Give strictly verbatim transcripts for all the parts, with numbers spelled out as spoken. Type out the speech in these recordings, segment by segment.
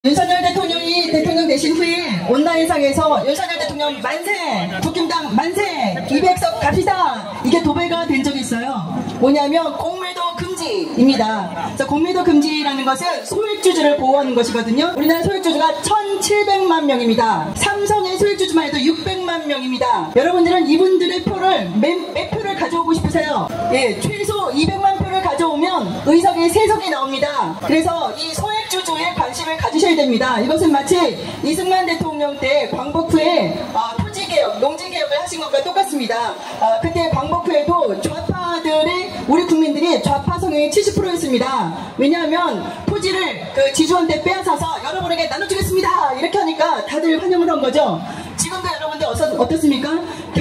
윤석열 대통령이 대통령 되신 후에 온라인상에서 윤석열 대통령 만세, 국힘당 만세, 이백 석 갑시다, 이게 도배가 된 적이 있어요. 뭐냐면 공매도 금지입니다. 그래서 공매도 금지라는 것은 소액주주를 보호하는 것이거든요. 우리나라 소액주주가 천칠백만 명입니다. 삼성의 소액주주만 해도 육백만 명입니다. 여러분들은 이분들의 표를 몇, 몇 표를 가져오고 싶으세요? 예, 최소 이백만 표를 가져오면 의석이 세 석이 나옵니다. 그래서 이 소액주주에 관심을 가지셔야 됩니다. 이것은 마치 이승만 대통령 때 광복 후에 어, 토지개혁, 농지개혁을 하신 것과 똑같습니다. 어, 그때 광복 후에도 좌파들의, 우리 국민들이 좌파 성향이 칠십 퍼센트였습니다. 왜냐하면 토지를 그 지주한테 빼앗아서 여러분에게 나눠주겠습니다, 이렇게 하니까 다들 환영을 한 거죠. 지금도 여러분들 어떻습니까?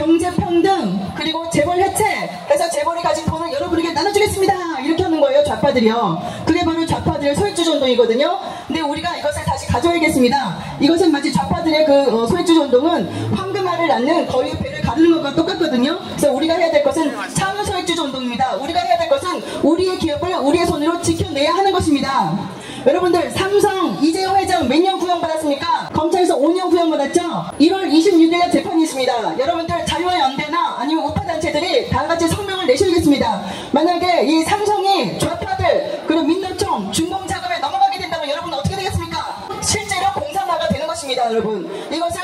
경제평등, 그리고 재벌 해체 해서 재벌이 가진 돈을 여러분에게 나눠주겠습니다, 이렇게 하는 거예요, 좌파들이요. 그게 바로 좌파들의 소액주주 운동이거든요. 근데 우리가 이것을 다시 가져야겠습니다. 이것은 마치 좌파들의 그 어, 소액주주 운동은 황금알을 낳는 거위의 배를 가르는 것과 똑같거든요. 그래서 우리가 해야 될 것은 참여 소액주주 운동입니다. 우리가 해야 될 것은 우리의 기업을 우리의 손으로 지켜내야 하는 것입니다. 여러분들, 삼성 이재용 회장 몇 년 구형받았습니까? 검찰에서 오 년 구형받았죠? 일월 이십육일에 재판이 있습니다. 여러분들, 자유화연대나 아니면 우파단체들이 다같이 성명을 내셔야겠습니다. 만약에 이 삼성이 좌파들 그리고 민노총 중공자금에 넘어가게 된다면 여러분 어떻게 되겠습니까? 실제로 공산화가 되는 것입니다. 여러분, 이것을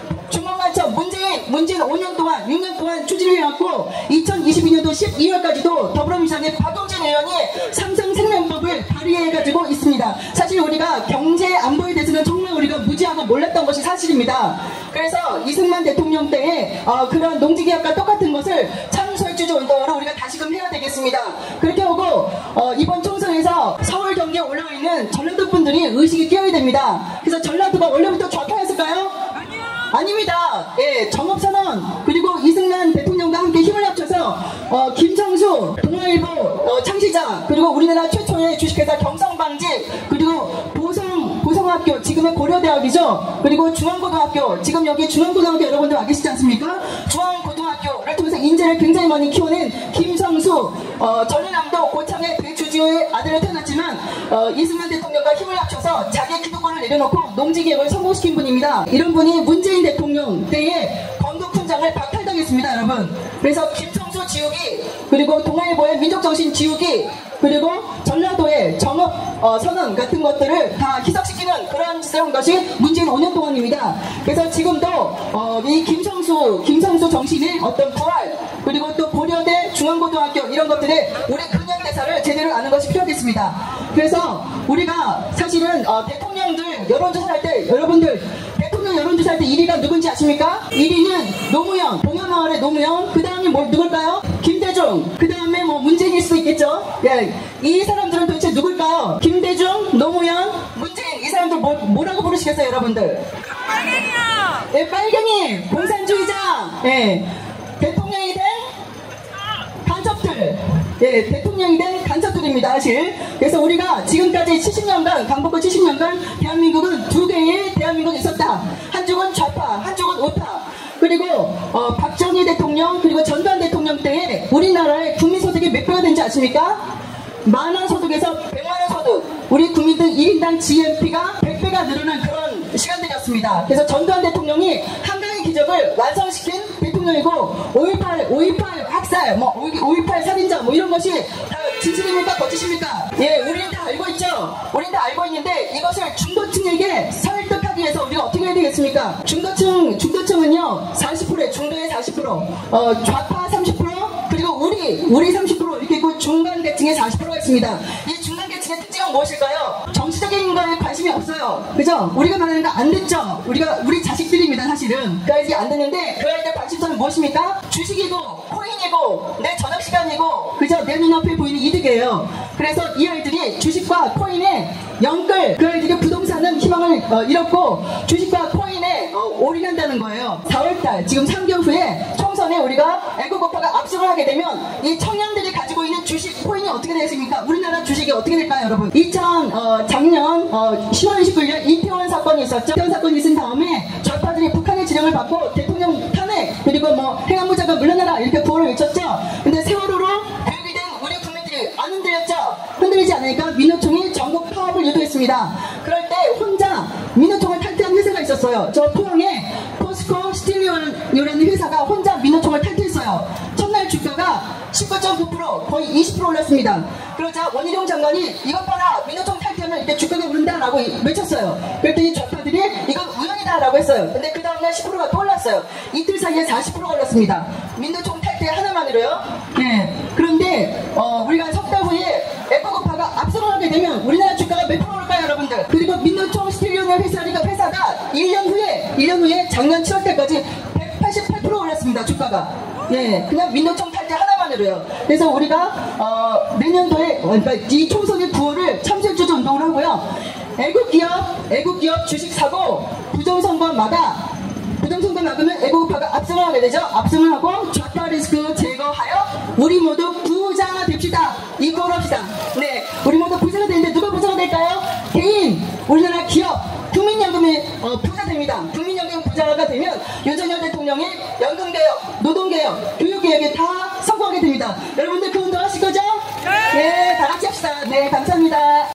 중공간첩 문재인, 문재인 오 년 동안, 육 년 동안 추진을 해왔고, 이천이십이년도 십이월까지도 더불어민주당의 박용진 의원이 삼성생명법을 발의해가지고 있습니다. 사실 우리가 경제 안보에 대해서는 정말 우리가 무지하고 몰랐던 것이 사실입니다. 그래서 이승만 대통령 때의 어, 그런 농지개혁과 똑같은 것을 참소액주주 운동으로 우리가 다시금 해야 되겠습니다. 그렇게 하고 어, 이번 총선에서 서울 경기에 올라와 있는 전라도 분들이 의식이 깨어야 됩니다. 그래서 전라도가 원래부터 좌파였을까요? 아닙니다. 예, 정업선언, 그리고 이승만 대통령과 함께 힘을 합쳐서 어, 김성수, 동아일보 어, 창시자, 그리고 우리나라 최초의 주식회사 경성방직, 그리고 보성, 보성학교, 지금의 고려대학이죠. 그리고 중앙고등학교, 지금 여기 중앙고등학교 여러분들 와 계시지 않습니까? 중앙고등학교를 통해서 인재를 굉장히 많이 키워낸 김성수, 어, 전라남도 고창의 대주주의 아들을 태어났지만 어, 이승만 대통령과 힘을 합쳐서 자기 기득권을 내려놓고 농지개혁을 성공시킨 분입니다. 이런 분이 문재인 대통령 때에 건국훈장을 박탈당했습니다, 여러분. 그래서 김성수 지우기, 그리고 동아일보의 민족정신 지우기, 그리고 전라도의 정업 어, 선언 같은 것들을 다 희석시키는 그런 짓을 한 것이 문재인 오 년 동안입니다. 그래서 지금도 어, 이 김성수, 김성수 정신의 어떤 부활, 그리고 또 고려대, 중앙고등학교 이런 것들의 우리 근현대사를 제대로 아는 것이 필요하겠습니다. 그래서 우리가 사실은 어, 대통령들 여론조사할 때, 여러분들 대통령 여론조사할 때 일 위가 누군지 아십니까? 일 위는 노무현, 봉화마을의 노무현, 그 다음에 뭐 누굴까요? 김대중, 그 다음에 뭐 문재인일 수도 있겠죠? 예, 이 사람들은 도대체 누굴까요? 김대중, 노무현, 문재인, 이 사람들 뭐, 뭐라고 부르시겠어요, 여러분들? 빨갱이야! 예, 빨갱이, 공산주의자, 예, 대통령이 된 간첩들, 예, 대통령이 된 간첩들입니다, 사실. 그래서 우리가 지금까지 칠십 년간, 광복후 칠십 년간 대한민국은 두 개의 대한민국이 있었다. 한쪽은 좌파, 한쪽은 우파. 그리고 어, 박정희 대통령, 그리고 전두환 대통령 때에 우리나라의 국민소득이 몇 배가 된지 아십니까? 만원 소득에서 백만원 소득, 우리 국민들 일 인당 지엠피가 백 배가 늘어난 그런 시간들이었습니다. 그래서 전두환 대통령이 한강의 기적을 완성시킨 대통령이고, 오일팔, 오일팔 학살, 뭐 오일팔 살인자 뭐 이런 것이 다 진실입니까? 거짓입니까? 예, 우리는 다 알고 있죠. 우리는 다 알고 있는데 이것을 중도층에게 설득하기 위해서 우리가 어떻게 해야 되겠습니까? 중도층, 중도층은요 사십 퍼센트에 중도의 사십 퍼센트, 어, 좌파 삼십 퍼센트, 그리고 우리, 우리 삼십 퍼센트 이렇게 있고 중간계층의 사십 퍼센트가 있습니다. 이 중간계층의 특징은 무엇일까요? 정치적인 거에 관심이 없어요. 그죠? 우리가 말하는 거 안 듣죠? 우리가, 우리 자식들입니다, 사실은. 그 아이들이 안 듣는데 그 아이들 관심사는 무엇입니까? 주식이고, 코인이고, 내 저녁시간이고, 그죠? 내 눈앞에 보이는 이득이에요. 그래서 이 아이들이 주식과 코인에 영끌, 그 아이들이 부동산은 희망을 어, 잃었고 주식과 코인에 어, 올인한다는 거예요. 사월달, 지금 삼 개월 후에 총선에 우리가 애국오파가 압승을 하게 되면 이 청년들이 가지고 있는 주식, 코인이 어떻게 되겠습니까? 우리나라 주식이 어떻게 될까요, 여러분? 이천, 어, 작년 어, 시월 이십구일에 이태원 사건이 있었죠. 이태원 사건이 있은 다음에 좌파들이 북한의 지령을 받고 대통령 탄핵, 그리고 뭐 행안부 장관 물러나라 이렇게 구호를 외쳤죠. 근데 세월호로 교육이 된 우리 국민들이 안 흔들렸죠. 흔들리지 않으니까 민노총이 전국 파업을 유도했습니다. 그럴 때 혼자 민노총을 탈퇴한 회사가 있었어요. 저 포항에 포스코 스틸리오라는 회사가 혼자 민노총을 탈퇴했어요. 첫날 주가가 십구 점 구 퍼센트 거의 이십 퍼센트 올랐습니다. 그러자 원희룡 장관이 이것 봐라, 민노총 탈퇴하면 이렇게 주가가 오른다라고 외쳤어요. 그랬더니 좌파들이 이건 우연이다라고 했어요. 근데 그 다음날 십 퍼센트가 또 올랐어요. 이틀 사이에 사십 퍼센트가 올랐습니다. 민노총 탈퇴 하나만으로요. 네. 그런데 어, 우리가 석 달 후에 에코고파가 압수하게 되면 우리나라 주가가 몇 프로 올까요, 여러분들? 그리고 민노총 스틸리온 회사가 회사가 일 년 후에 일 년 후에 작년 칠월 때까지 백팔십팔 퍼센트 올랐습니다. 주가가. 예, 그냥 민노총 탈퇴 하나만으로요. 그래서 우리가 어, 내년도에 그러니까 이 총선의 구호를 참새주주 운동을 하고요. 애국기업, 애국기업 주식 사고 부정선거 막아. 부정선거 막으면 애국파가 압승을 하게 되죠. 압승을 하고 좌파 리스크 제거하여 우리 모두 부자가 됩시다. 이걸 합시다. 네, 우리 모두 부자가 되는데 누가 부자가 될까요? 개인, 우리나라 기업, 국민연금이 어, 부자 됩니다. 국민연금 부자가 되면 윤석열 대통령이 연금개혁, 노동개혁, 교육개혁에 다 성공하게 됩니다. 여러분들 그 운동 하실 거죠? 네, 다 같이 합시다. 네, 감사합니다.